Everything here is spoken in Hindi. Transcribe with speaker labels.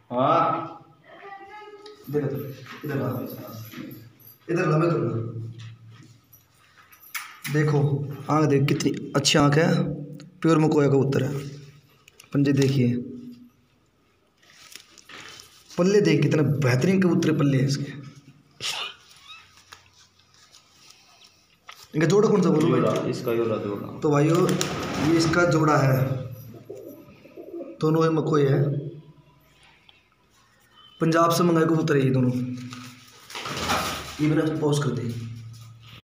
Speaker 1: हाँ
Speaker 2: इधर इधर इधर ला मैं तो देखो आँख देख कितनी अच्छी आँख है, प्योर मकोया कबूतर है। पंजे देखिए, पल्ले देख कितना बेहतरीन कबूतर पल्ले हैं इसके। इनका जोड़ा कौन सा बोलो भाई?
Speaker 1: इसका जोड़ा
Speaker 2: तो भाइयों ये इसका जोड़ा है, दोनों है मकोए है, पंजाब से मंगाए कबूतर है ये दोनों। ये मैंने पॉज कर दी।